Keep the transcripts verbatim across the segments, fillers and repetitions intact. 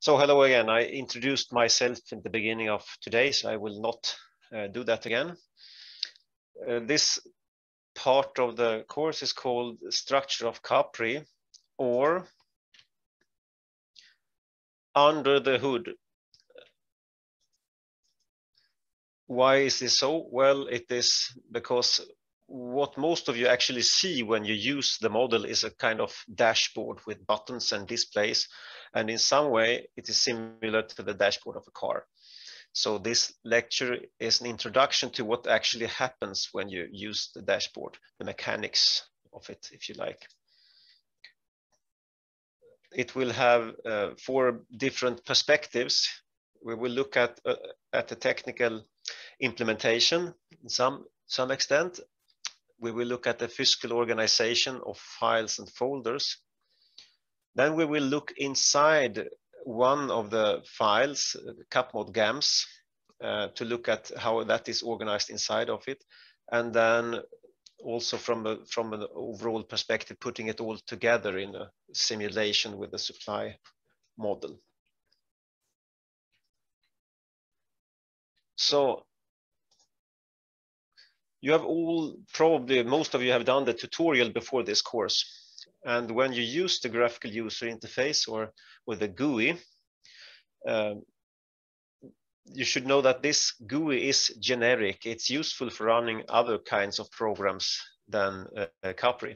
So hello again. I introduced myself in the beginning of today, so I will not uh, do that again. Uh, this part of the course is called Structure of CAPRI, or Under the Hood. Why is this so? Well, it is because what most of you actually see when you use the model is a kind of dashboard with buttons and displays, and in some way it is similar to the dashboard of a car. So this lecture is an introduction to what actually happens when you use the dashboard, the mechanics of it, if you like. It will have uh, four different perspectives. We will look at uh, at the technical implementation in some some extent. We will look at the physical organization of files and folders. Then we will look inside one of the files, CAPMod GAMS, uh, to look at how that is organized inside of it, and then also from a, from an overall perspective, putting it all together in a simulation with the supply model. So you have all, probably most of you have done the tutorial before this course. And when you use the graphical user interface or with the G U I, um, you should know that this G U I is generic. It's useful for running other kinds of programs than uh, CAPRI.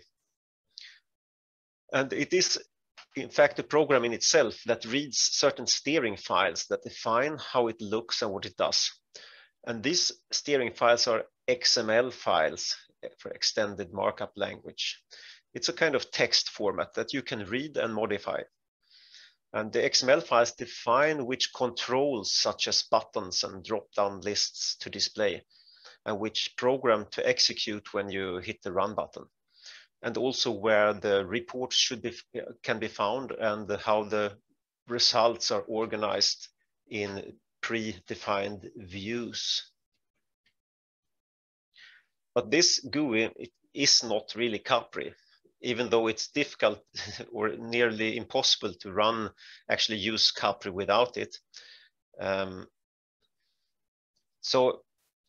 And it is, in fact, a program in itself that reads certain steering files that define how it looks and what it does. And these steering files are X M L files for extended markup language. It's a kind of text format that you can read and modify. And the X M L files define which controls, such as buttons and drop-down lists, to display, and which program to execute when you hit the run button, and also where the reports should be can be found and how the results are organized in predefined views. But this G U I it is not really CAPRI, even though it's difficult or nearly impossible to run, actually use CAPRI without it. Um, so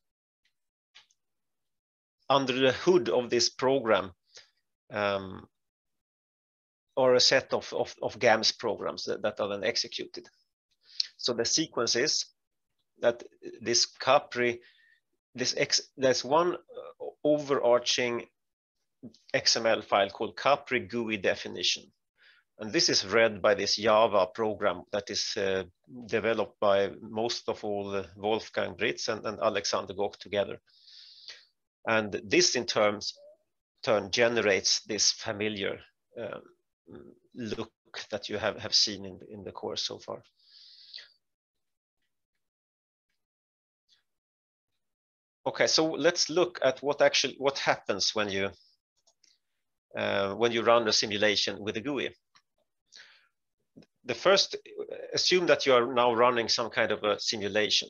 under the hood of this program um, are a set of, of, of GAMS programs that, that are then executed. So the sequence is that this CAPRI, this X, there's one overarching X M L file called CAPRI G U I definition. And this is read by this Java program that is uh, developed by most of all uh, Wolfgang Britz and, and Alexander Gok together. And this in terms, turn generates this familiar uh, look that you have, have seen in, in the course so far. Okay, so let's look at what actually what happens when you uh, when you run a simulation with a G U I. The first, assume that you are now running some kind of a simulation.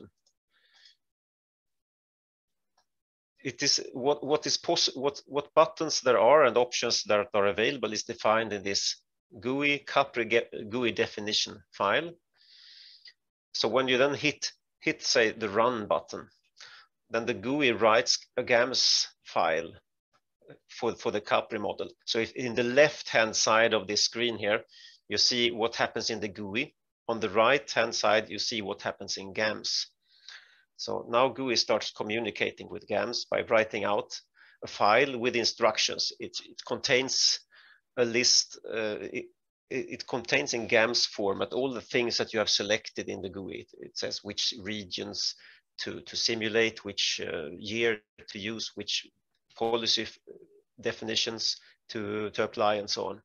It is what what is possible, what what buttons there are and options that are available is defined in this G U I CAPRI G U I definition file. So when you then hit hit say the run button, then the G U I writes a GAMS file for for the CAPRI model. So if in the left hand side of this screen here, you see what happens in the G U I. On the right hand side, you see what happens in GAMS. So now G U I starts communicating with GAMS by writing out a file with instructions. It, it contains a list, uh, it, it contains in GAMS format all the things that you have selected in the G U I. It, it says which regions to, to simulate, which uh, year to use, which policy definitions to, to apply, and so on.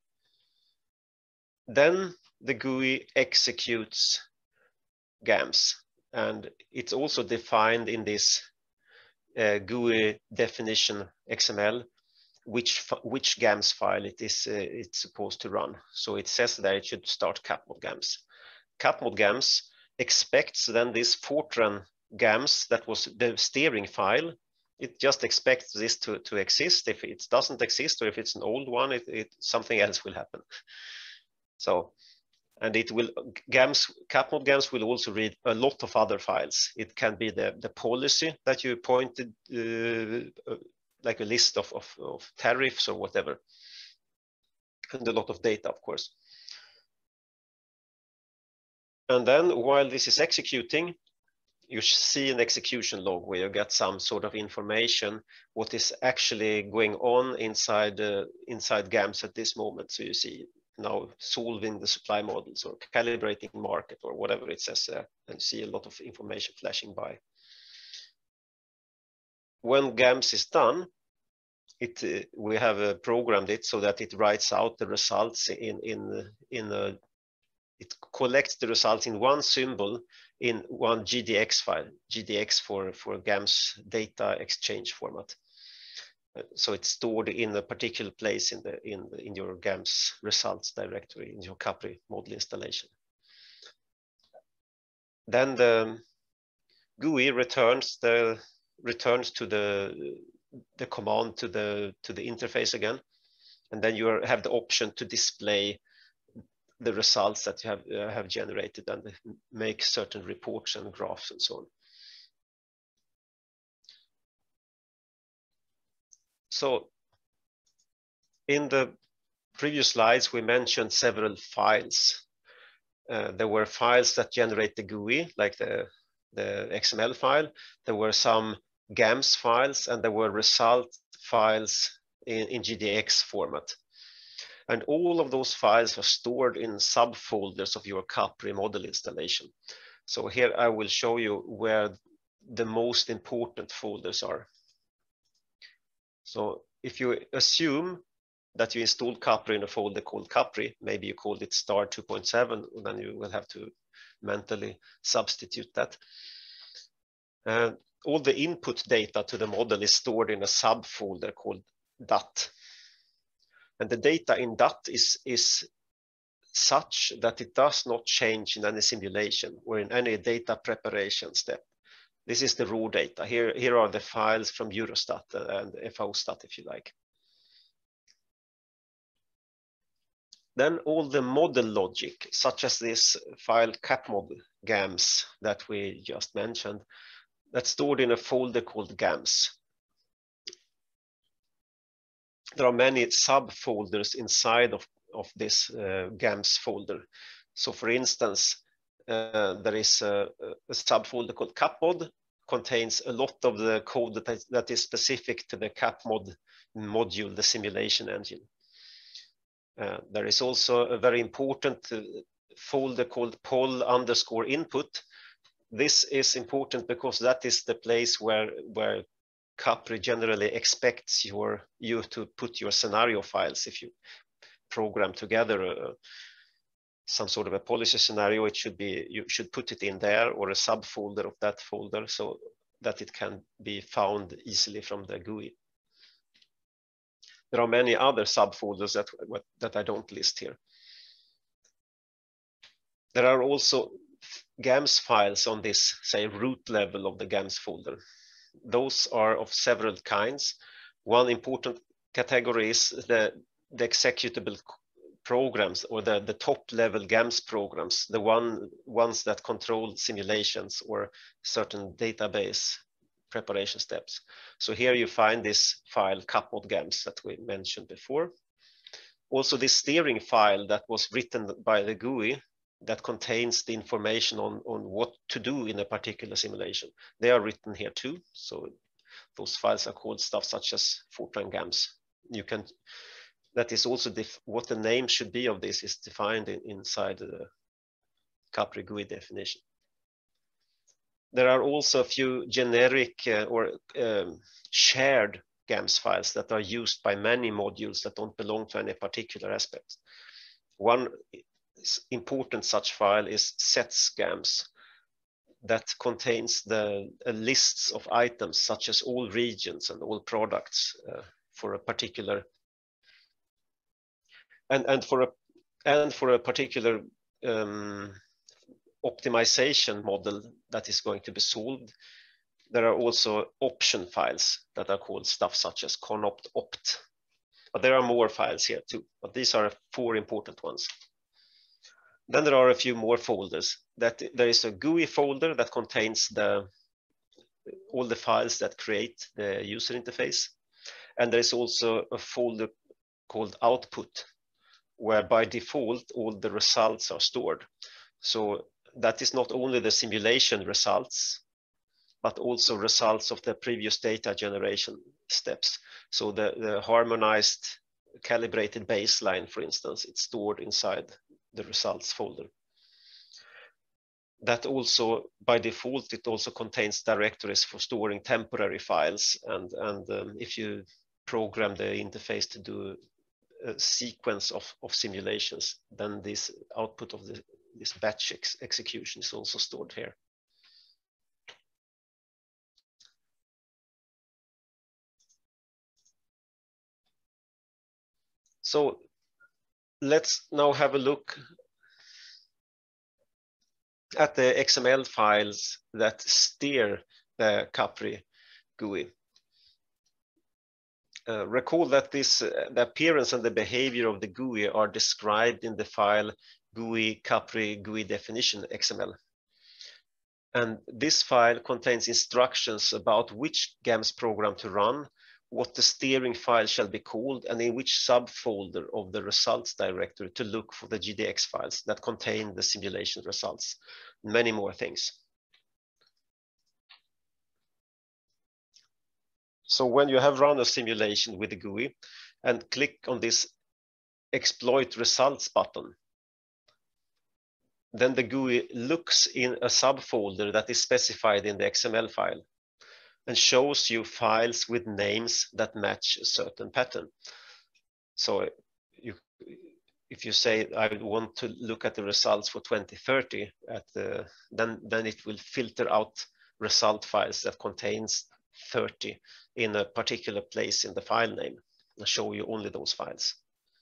Then the G U I executes GAMS. And it's also defined in this uh, G U I definition X M L which which GAMS file it is uh, it's supposed to run. So it says that it should start CAPMod GAMS. CAPMod GAMS expects then this Fortran GAMS that was the steering file. It just expects this to, to exist. If it doesn't exist or if it's an old one, it, it something else will happen. So And it will, GAMS, CapMod GAMS will also read a lot of other files. It can be the, the policy that you pointed, uh, like a list of, of, of tariffs or whatever. And a lot of data, of course. And then while this is executing, you see an execution log where you get some sort of information, what is actually going on inside, uh, inside GAMS at this moment. So you see now solving the supply models or calibrating market or whatever it says there, and you see a lot of information flashing by. When GAMS is done, it uh, we have uh, programmed it so that it writes out the results in in in a, it collects the results in one symbol in one G D X file, G D X for for GAMS data exchange format. So it's stored in a particular place in the in in your GAMS results directory in your CAPRI model installation. Then the G U I returns the returns to the the command to the to the interface again, and then you are, have the option to display the results that you have uh, have generated and make certain reports and graphs and so on. So in the previous slides, we mentioned several files. Uh, there were files that generate the G U I, like the, the X M L file. There were some GAMS files, and there were result files in, in G D X format. And all of those files are stored in subfolders of your CAPRI model installation. So here I will show you where the most important folders are. So if you assume that you installed CAPRI in a folder called CAPRI, maybe you called it star two point seven, then you will have to mentally substitute that. Uh, all the input data to the model is stored in a subfolder called D A T. And the data in D A T is, is such that it does not change in any simulation or in any data preparation step. This is the raw data. Here, here are the files from Eurostat and F O stat, if you like. Then all the model logic, such as this file CapMod GAMS that we just mentioned, that's stored in a folder called GAMS. There are many subfolders inside of, of this uh, GAMS folder. So for instance, uh, there is a, a subfolder called CapMod, contains a lot of the code that, that is specific to the CapMod module, the simulation engine. Uh, there is also a very important uh, folder called pol underscore input. This is important because that is the place where, where CAPRI generally expects your, you to put your scenario files. If you program together uh, some sort of a policy scenario, it should be, you should put it in there or a subfolder of that folder so that it can be found easily from the G U I. There are many other subfolders that, that I don't list here. There are also GAMS files on this, say, root level of the GAMS folder. Those are of several kinds. One important category is the, the executable programs or the, the top level GAMS programs, the one, ones that control simulations or certain database preparation steps. So here you find this file CapMod GAMS that we mentioned before. Also this steering file that was written by the G U I that contains the information on, on what to do in a particular simulation. They are written here too. So those files are called stuff such as Fortran GAMS. You can, that is also what the name should be of this is defined in, inside the CAPRI G U I definition. There are also a few generic uh, or um, shared GAMS files that are used by many modules that don't belong to any particular aspect. One important such file is sets GAMS that contains the uh, lists of items such as all regions and all products uh, for a particular and and for a and for a particular um, optimization model that is going to be solved. There are also option files that are called stuff such as conopt opt. But there are more files here too, but these are four important ones. Then there are a few more folders. That there is a G U I folder that contains the all the files that create the user interface. And there is also a folder called output, where by default all the results are stored. So that is not only the simulation results, but also results of the previous data generation steps. So the, the harmonized calibrated baseline, for instance, it's stored inside the results folder. That also, by default, it also contains directories for storing temporary files. And, and um, if you program the interface to do a sequence of, of simulations, then this output of the, this batch ex execution is also stored here. So let's now have a look at the X M L files that steer the CAPRI G U I. Uh, recall that this, uh, the appearance and the behavior of the G U I are described in the file G U I CAPRI G U I definition X M L. And this file contains instructions about which GAMS program to run, what the steering file shall be called, and in which subfolder of the results directory to look for the G D X files that contain the simulation results, many more things. So when you have run a simulation with the G U I and click on this exploit results button, then the G U I looks in a subfolder that is specified in the X M L file and shows you files with names that match a certain pattern. So you, if you say, I want to look at the results for twenty thirty, at the, then, then it will filter out result files that contains thirty in a particular place in the file name and show you only those files.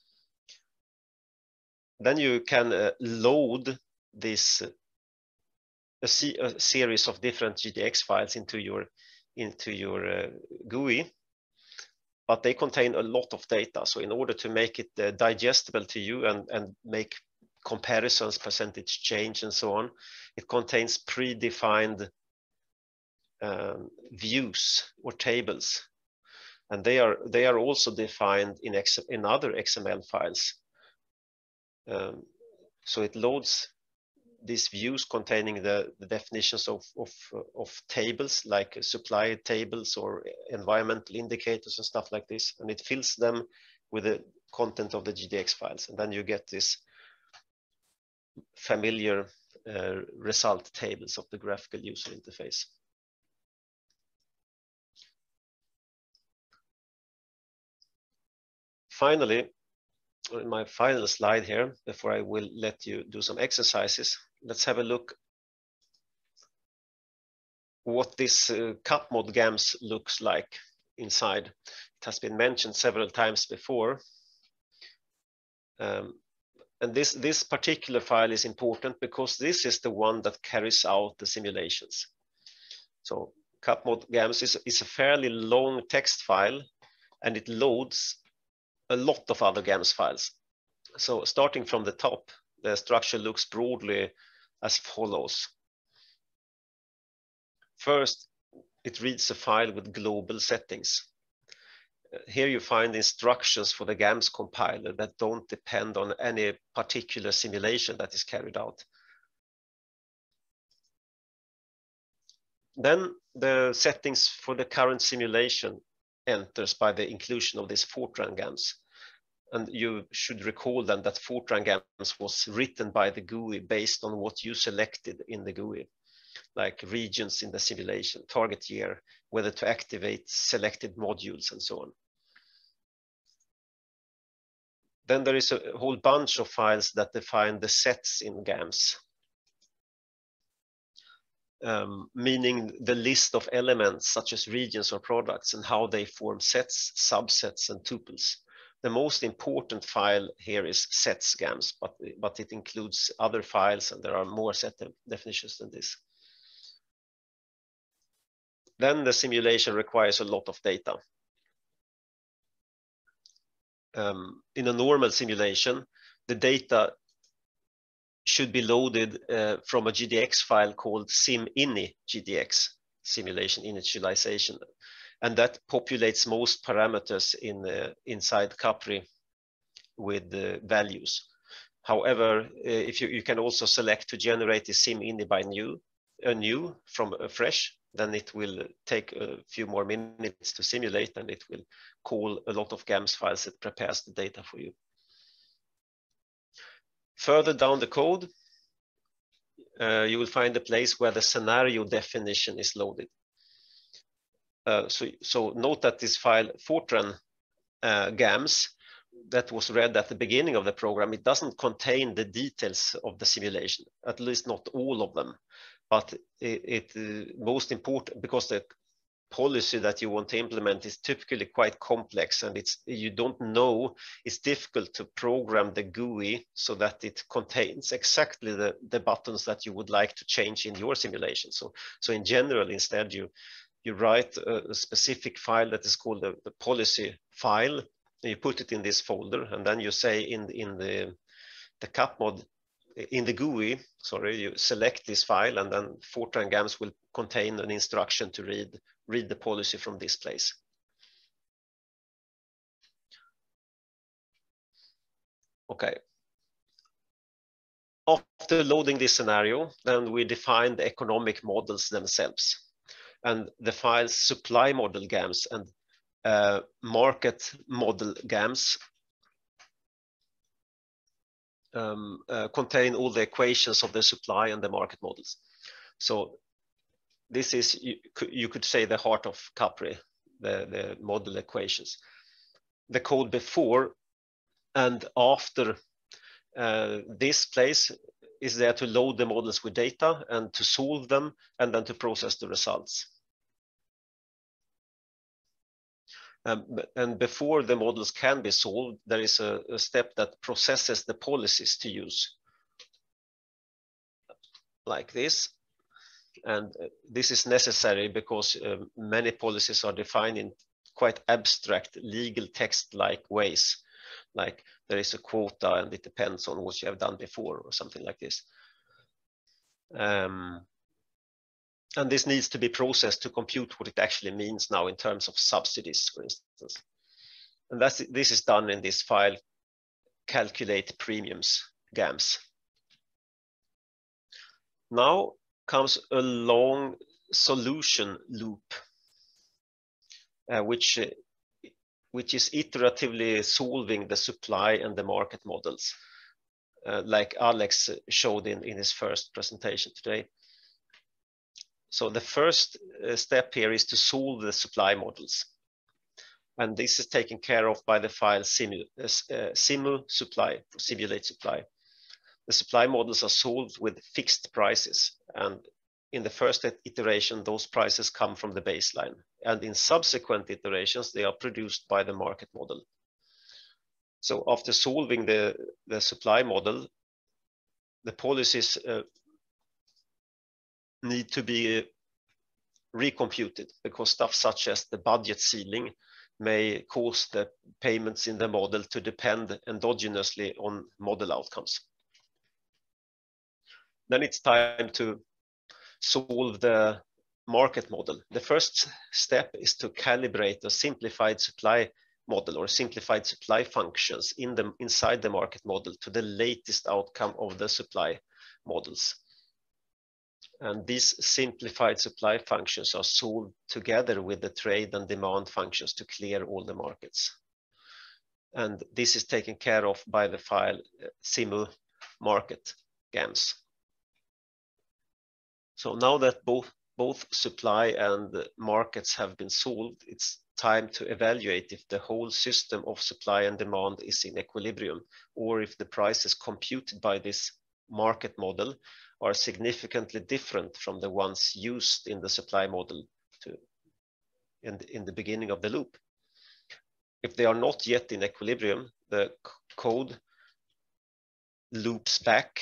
Then you can uh, load this uh, a, a series of different G D X files into your into your uh, G U I, but they contain a lot of data. So in order to make it uh, digestible to you and, and make comparisons, percentage change, and so on, it contains predefined um, views or tables, and they are they are also defined in X, in other X M L files. Um, so it loads these views containing the, the definitions of, of, of tables, like supply tables or environmental indicators and stuff like this, and it fills them with the content of the G D X files, and then you get this familiar uh, result tables of the graphical user interface. Finally, in my final slide here, before I will let you do some exercises, let's have a look what this uh, CapMod GAMS looks like inside. It has been mentioned several times before. Um, and this, this particular file is important because this is the one that carries out the simulations. So CapMod GAMS is, is a fairly long text file, and it loads a lot of other GAMS files. So starting from the top, the structure looks broadly as follows. First, it reads a file with global settings. Here you find instructions for the GAMS compiler that don't depend on any particular simulation that is carried out. Then the settings for the current simulation enters by the inclusion of this Fortran GAMS. And you should recall then that Fortran GAMS was written by the G U I based on what you selected in the G U I, like regions in the simulation, target year, whether to activate selected modules, and so on. Then there is a whole bunch of files that define the sets in GAMS, um, meaning the list of elements such as regions or products and how they form sets, subsets, and tuples. The most important file here is sets GAMS, but, but it includes other files, and there are more set definitions than this. Then the simulation requires a lot of data. Um, in a normal simulation, the data should be loaded uh, from a G D X file called sim-ini G D X, simulation initialization. And that populates most parameters in uh, inside CAPRI with the values. However, uh, if you, you can also select to generate the sim-ini by new, a new from a fresh, then it will take a few more minutes to simulate, and it will call a lot of GAMS files that prepares the data for you. Further down the code, uh, you will find a place where the scenario definition is loaded. Uh, so, so note that this file Fortran uh, GAMS that was read at the beginning of the program, it doesn't contain the details of the simulation, at least not all of them. But it, it uh, most important, because the policy that you want to implement is typically quite complex, and it's you don't know, it's difficult to program the G U I so that it contains exactly the, the buttons that you would like to change in your simulation. So, so in general, instead, you you write a, a specific file that is called the, the policy file, and you put it in this folder, and then you say in, in the, the CapMod, in the G U I, sorry, you select this file, and then Fortran GAMS will contain an instruction to read, read the policy from this place. Okay. After loading this scenario, then we define the economic models themselves. And the files supply model GAMS and uh, market model GAMS um, uh, contain all the equations of the supply and the market models. So this is, you, you could say, the heart of CAPRI, the, the model equations. The code before and after uh, this place is there to load the models with data and to solve them, and then to process the results. Um, and before the models can be solved, there is a, a step that processes the policies to use, like this. And this is necessary because uh, many policies are defined in quite abstract legal text-like ways. Like there is a quota and it depends on what you have done before or something like this. Um, and this needs to be processed to compute what it actually means now in terms of subsidies, for instance. And that's, this is done in this file, calculate premiums, GAMS. Now comes a long solution loop, uh, which, uh, which is iteratively solving the supply and the market models, uh, like Alex showed in, in his first presentation today. So the first uh, step here is to solve the supply models. And this is taken care of by the file simu, uh, simu supply, simulate supply. The supply models are solved with fixed prices. And in the first iteration, those prices come from the baseline. And in subsequent iterations, they are produced by the market model. So after solving the, the supply model, the policies uh, need to be recomputed, because stuff such as the budget ceiling may cause the payments in the model to depend endogenously on model outcomes. Then it's time to solve the market model. The first step is to calibrate a simplified supply model or simplified supply functions in the, inside the market model to the latest outcome of the supply models. And these simplified supply functions are solved together with the trade and demand functions to clear all the markets. And this is taken care of by the file simu market GAMS. So now that both, both supply and markets have been solved, it's time to evaluate if the whole system of supply and demand is in equilibrium, or if the prices computed by this market model are significantly different from the ones used in the supply model to, in, in the beginning of the loop. If they are not yet in equilibrium, the code loops back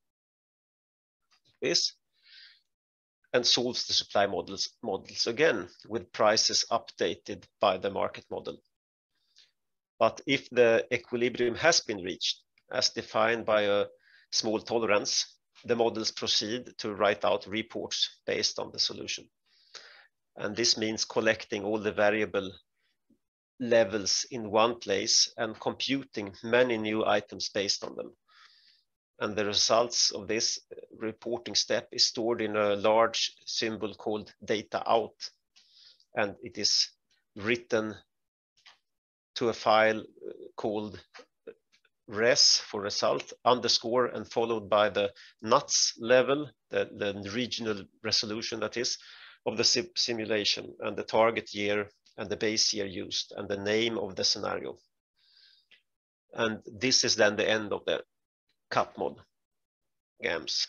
this and solves the supply models, models again with prices updated by the market model. But if the equilibrium has been reached, as defined by a small tolerance, the models proceed to write out reports based on the solution. And this means collecting all the variable levels in one place and computing many new items based on them. And the results of this reporting step is stored in a large symbol called data out. And it is written to a file called res for result underscore and followed by the nuts level, the, the regional resolution that is, of the sim simulation and the target year and the base year used and the name of the scenario. And this is then the end of the CAPMod GAMS.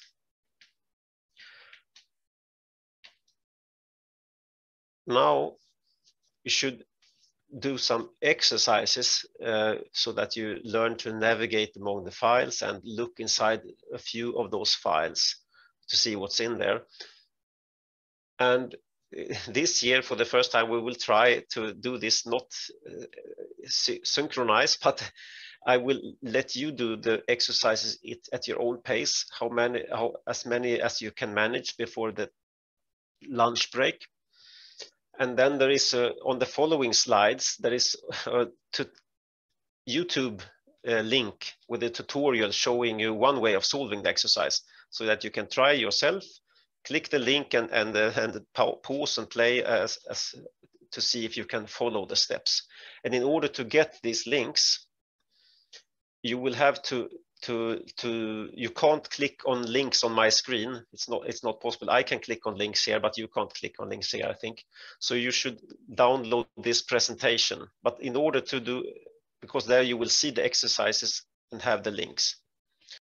Now you should do some exercises uh, so that you learn to navigate among the files and look inside a few of those files to see what's in there. And this year, for the first time, we will try to do this not uh, synchronized, but I will let you do the exercises it, at your own pace, how many, how, as many as you can manage before the lunch break. And then there is a, on the following slides, there is a to YouTube uh, link with a tutorial showing you one way of solving the exercise so that you can try yourself, click the link and, and, uh, and pause and play as, as, to see if you can follow the steps. And in order to get these links, you will have to to to you can't click on links on my screen. It's not it's not possible. I can click on links here, but you can't click on links here, I think. So you should download this presentation. But in order to do, because there you will see the exercises and have the links.